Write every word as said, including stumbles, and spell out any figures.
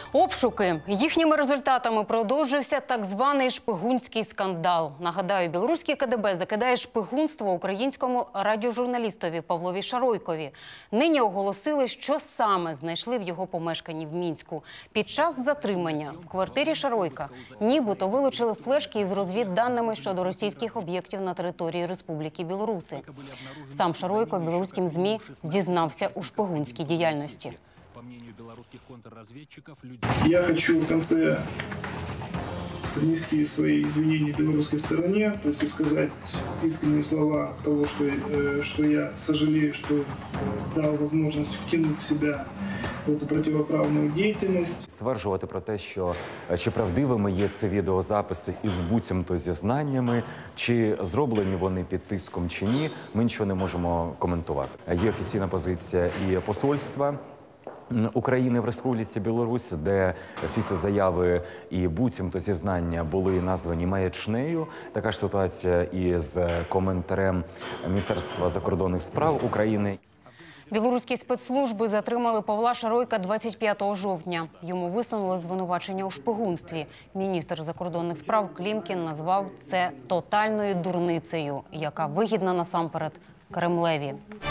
Обшуки. Їхніми результатами продовжився так званий шпигунський скандал. Нагадаю, білоруський ка де бе закидає шпигунство українському радіожурналістові Павлові Шаройкові. Нині оголосили, що саме знайшли в його помешканні в Мінську. Під час затримання в квартирі Шаройка нібито вилучили флешки із розвідданими щодо російських об'єктів на території Республіки Білоруси. Сам Шаройко білоруським ЗМІ зізнався у шпигунській діяльності. Я хочу в конце принести свои извинения белорусской стороне, то есть сказать искренние слова того, что, что я сожалею, что дал возможность втянуть себя в эту противоправную деятельность. Стверджувати про те, що чи правдивими є ці відеозаписи із буцімто зізнаннями, чи зроблені вони під тиском чи ні, ми нічого не можемо коментувати. Є офіційна позиція і посольства України в Республіці Білорусь, де всі ці заяви і буцімто зізнання були названі маячнею. Така ж ситуація і з коментарем Міністерства закордонних справ України. Білоруські спецслужби затримали Павла Шаройка двадцять п'ятого жовтня. Йому висунули звинувачення у шпигунстві. Міністр закордонних справ Клімкін назвав це тотальною дурницею, яка вигідна насамперед Кремлеві.